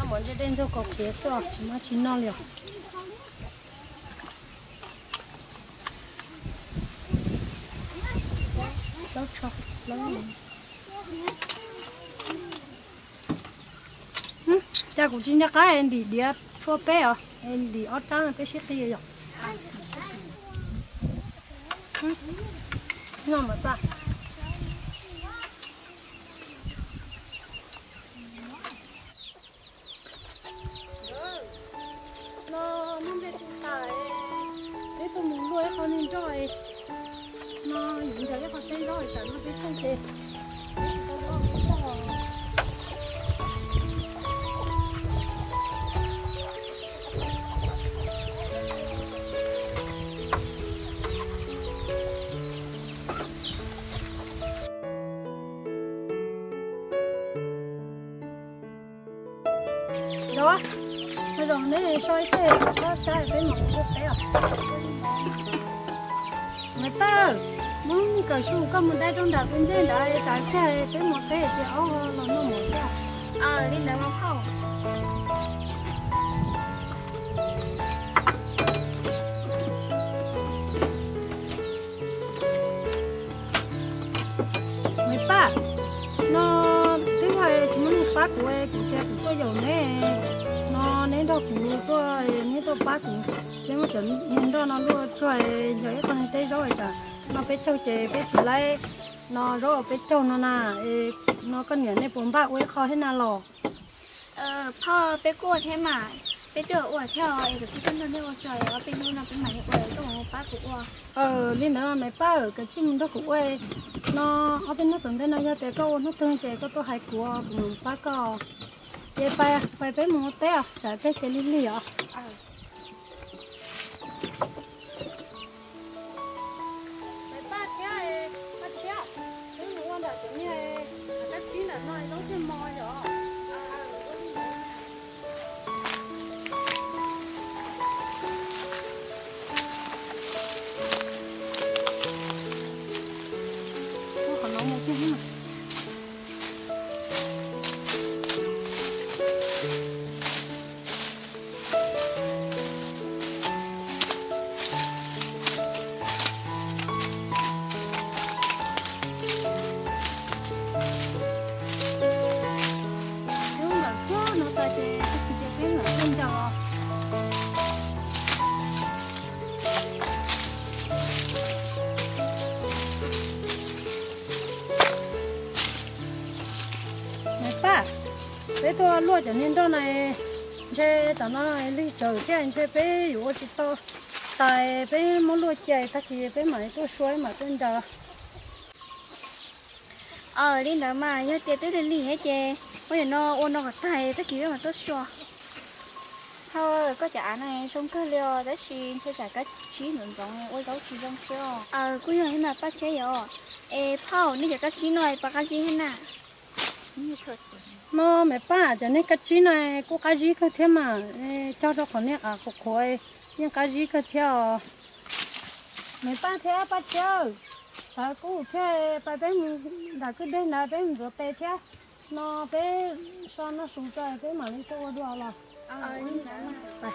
muốn cho đến rồi có phía sọ chỉ mà chín non liều lâu cho lâu cha cũng chỉ nhắc cái em đi xua bé à em đi ở trong cái xếp gì rồi ngon mà ta nó biết tại cái tôi muốn nuôi con nên rồi nó những cái con thấy rồi chẳng nó biết không thế đó bây giờ này soi thế có sai cái mỏng rất bé à mày ta muốn cái số có một đại trong đặc bên trên đại trái xe cái một cái thì áo là nó một cái đi nấu mắm không mày ta nó thứ hai chúng nó bắt của em của xe của tôi dầu nè nó nên đó của tôi nên tôi bắt của nếu mà chuẩn nên đó nó luôn chơi rồi con này thấy rồi cả nó bé trâu chè bé chỉ lấy nó rồi bé trâu nó nà nó con nhện này bốn bạc với kho thế nào lò พ่อไปกวดให้หมาไปเจออวดเที่ยวเอกชิคกันเที่ยวจอยแล้วไปนู่นนะไปใหม่อวดก็ของป้ากูอวด liên đó mày ba ở cái chim đó của quê nó ở bên nó tưởng bên nó ra té câu nó thương chè có tôi hay của ba cò chè bay bay bé mua té à chả bé chè lì lì à mày ba chè ba chè cái mua đó chỗ này cái chín là nói nó thêm mồi rồi bé tôi luôn cho nên đó này chơi tao nói đi chơi cái anh chơi béอยู่chỉ to tại bé muốn luôn chơi ta thì bé mày tôi xuôi mà tôi đờ đi nấu mà nhớ tiền tới lì hết chè bây giờ nó ôn nó cả tay tất kia mà tôi xóa thôi có chả này xong cái liều để xin chơi chả cái chí nữa giống ôi đấu chí giống xíu cứ như thế nào bác chế rồi phao ní chả cái chí này bác cái chí thế nào mà mẹ ba cho nên cái chí này có cái gì cứ thế mà cho con này có khối nhưng cái gì cứ theo mẹ ba theo ba chơi à cũng theo ba bé đã cứ đến là bé rồi bé theo nó bé sao nó sung trời bé mà lên tôi đùa là này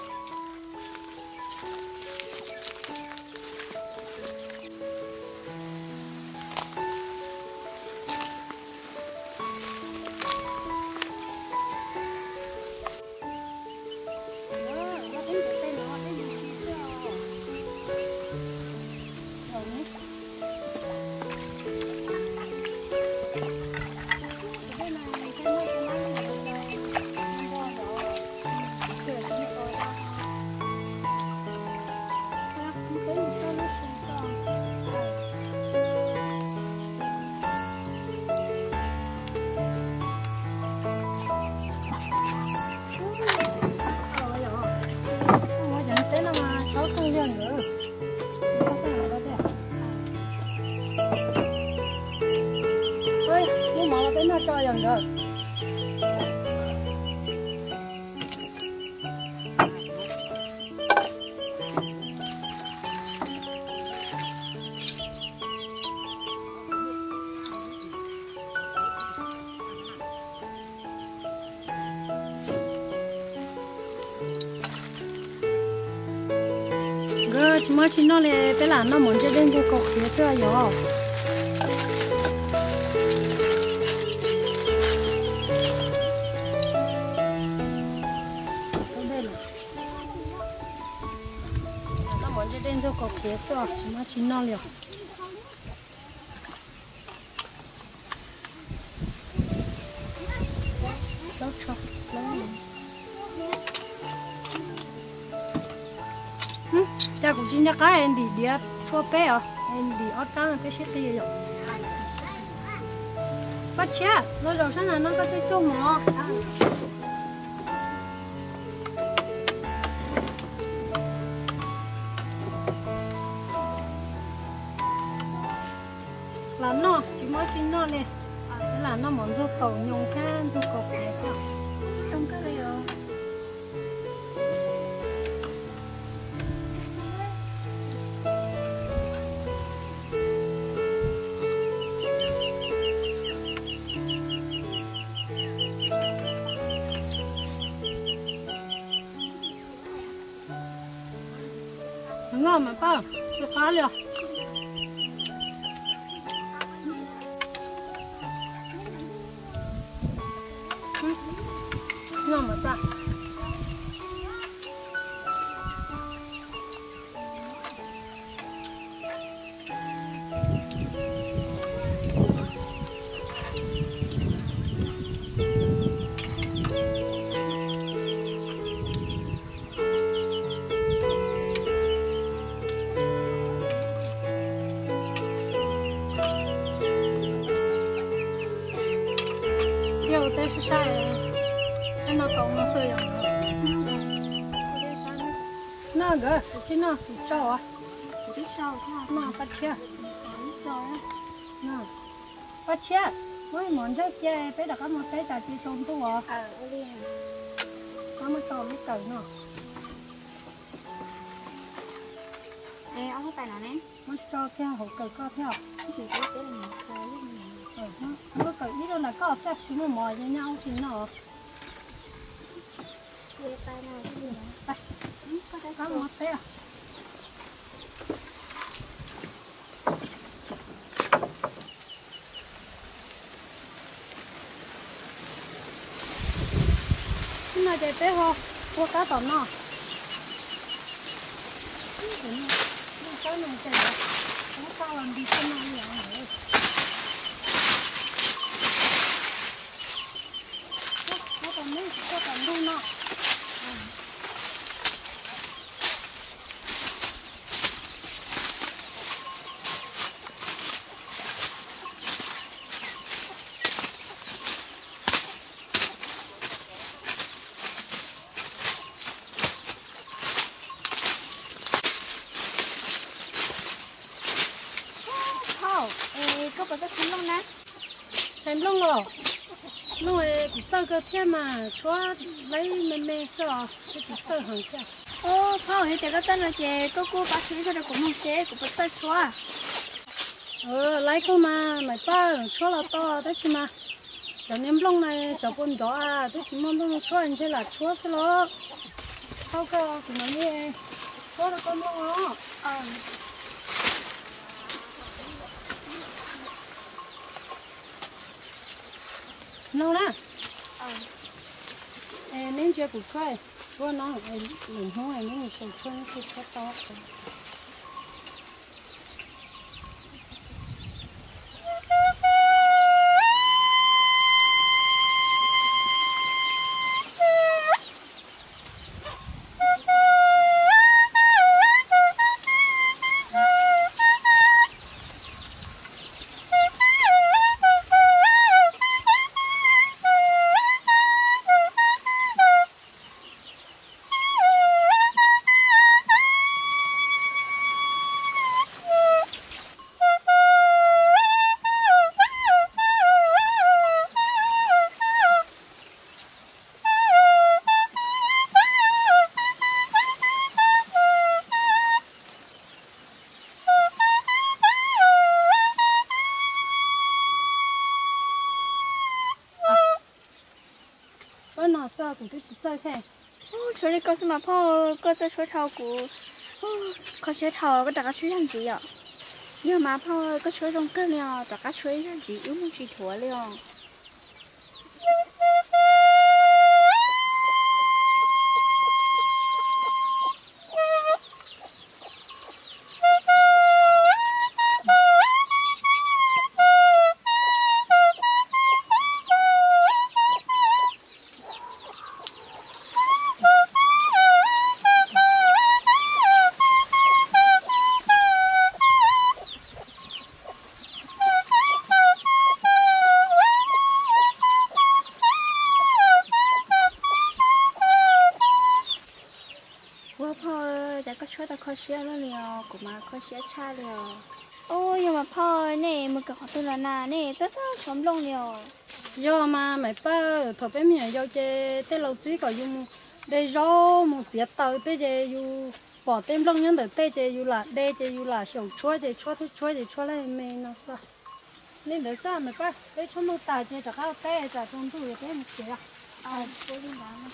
cái chỉ mới chỉ nó là cái là nó muốn chơi đến cho cột phía sau rồi nó muốn chơi đến cho cột phía sau chỉ mới chỉ nó rồi đâu cho cha cũng chỉ nhắc cái em đi đi thua bé à em đi ở trong cái xe kia rồi bắt xe nó đầu sáng là nó có cái chỗ mỏ là nó chỉ mới chỉ nó nè thế là nó muốn giúp cậu nhung khan giúp cậu cái sao trong cái này rồi ngon mà ba được khá liền ngon mà ba yêu tới sai anh nó cậu nó sơi rồi nó gỡ chỉ nó cho à đi sau thôi nó bắt chia rồi á nó bắt chia mới muốn chơi chơi bé đã có một cái trò chơi trốn tu à đi có một trò lúc cởi nó ê ông có tài nào nè một trò theo hậu cởi co theo chỉ có cái là một cái lúc này nó cởi ít đâu là có xếp chúng mà mỏi với nhau thì nó về tay nào cái gì đây có cái có một té nhưng mà để bé ho qua cá tỏi nó cái này chạy nó cao làm đi trên này rồi nó còn mấy nó còn luôn nó có phải cái khăn lông nè thành lông rồi lông này cũng sơ cơ thêm mà chúa lấy mê sợ cái chỉ sơ hàng kia ô thao hiện tại cái tên là chị cô bác sĩ cho nó cũng không xe cũng bắt tay chúa lấy cô mà mày ba chúa là to đấy chứ mà giờ nem lông này sợ bún đó à tôi chỉ mong lông chúa anh sẽ là chúa sẽ lo thao cơ thì nó như chúa là con lông đó nấu nè nên chưa củ khoai bữa nó mình không ai nên mình cho nó sẽ cho to bữa nào sao cũng cứ chơi thế chỗ này có gì màพ่อก็จะช่วยเท่ากู có chơi thò có đặt cái chuối làm gì ạ nhưng mà thôi có chuối trong cái liều đặt cái chuối làm gì yếu muốn chỉ thua liều có chỗ ta khó xé nó liều cũng mà khó xé cha liều ôi nhưng mà thôi nè mình cần học từ là nà nè rất rất chấm lông liều do mà mày ba thọ bé mình do chơi tết lâu chỉ có dùng để rau một chiếc tàu tết chơi dùng bỏ tem lông nhân để tết chơi dùng là để chơi dùng là sầu chua chơi chua lại mình nó sao nên để sao mày ba để cho nó tài chơi chắc là tết chắc trong tủ cái một chiếc tôi đi làm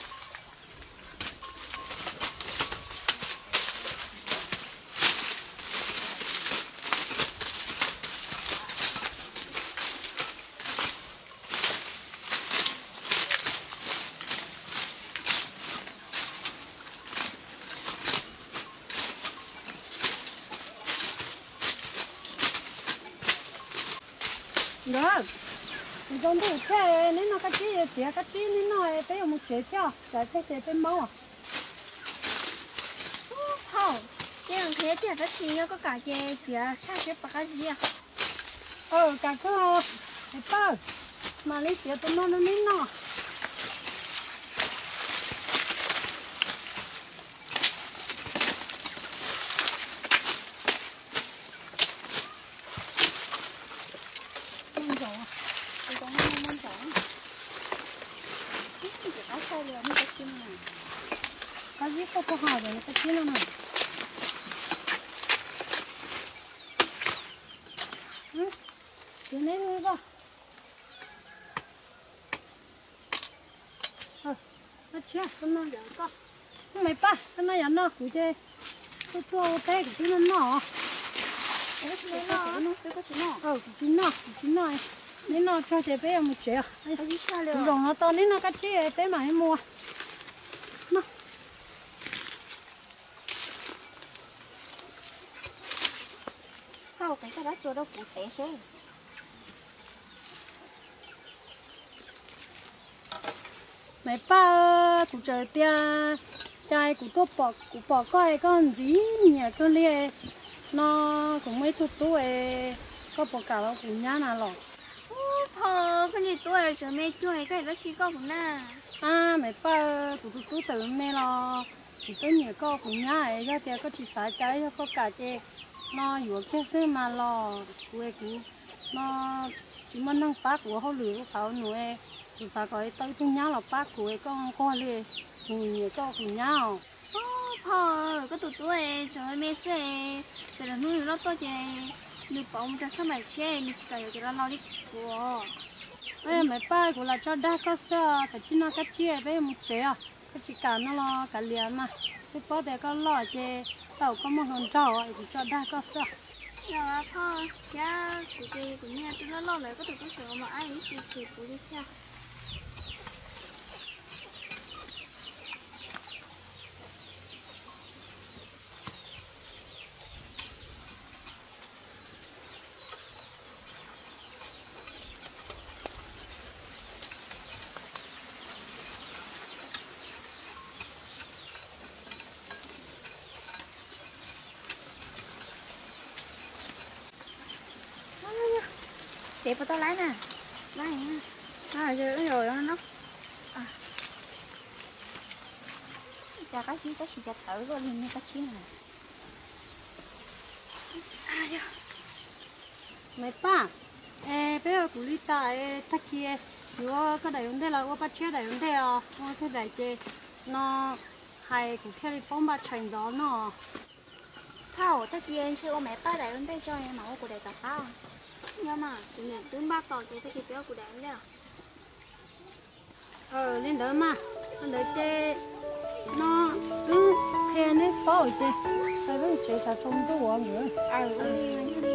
rồi trong tủ cái nên nó cái gì nên nó phải một chiếc theo sẽ phải phải máu không chứ không thế thì phải xin có cả cái phía xa cái bạc gì à cả cái ba mà lấy tiền tụi nó nên nó cái gì có hào rồi cái gì nó này cái này rồi ba nó chia nó giờ có mày ba nó giờ nó cũng chơi tôi thua té cái nó nó sẽ có chuyện nó nên nó cho chị bé một triệu rồi nó to nên nó cắt chị bé mà em mua nó không cái đó cho đâu cụ thể số mày ba cụ trời tia trai cụ tốt bỏ coi con gì nhỉ con lia nó cũng mấy chút tuổi có bỏ cả nó cũng nhá nào lọ thôi cái gì tuổi giờ mẹ chơi cái đó chỉ có cũng na mày ba cụ tự mẹ lo thì tôi nhiều có cũng nhá ấy ra thì có chỉ xả trái có cả chè nó vừa kia xưa mà lo quê cụ nó chỉ muốn nâng bác của họ lười củaเขาnuôi thì sao có tới tôi nhá là bác của con lia nhiều có cũng nhá thôi cái tuổi trời mẹ sẽ giờ là nuôi nó to chè nuôi bông ra sao mà chè nuôi chỉ cần cái lo đi của mày ba của là cho đa có sao phải chỉ nó cái chia với một chế cái chỉ cả nó lo cả liền mà cái bó để có lo chè tàu có một hòn trâu thì cho đa có sao rồi thôi giá của nhà tôi nó lo lại có tôi sợ mà ai cũng chịu thiệt của đi theo để vào tao lái nè lái nha rồi nó cho cái gì chặt tử rồi lên cái chi này mày ba bây giờ cụ đi tại thắc kia chúa cái đại vấn đề là bắt chia đại vấn đề cái đại chế nó hay cụ theo đi phong ba thành đó nó thao tất nhiên chứ mẹ ba đại vấn đề cho em mà của đại tập tao nhưng mà tự nhiên tướng ba còn cái gì béo của đại vấn đề lên đó mà lên đó chế nó cứ theo nó phao chế sai vẫn chế chả trông tôi uống nữa à uli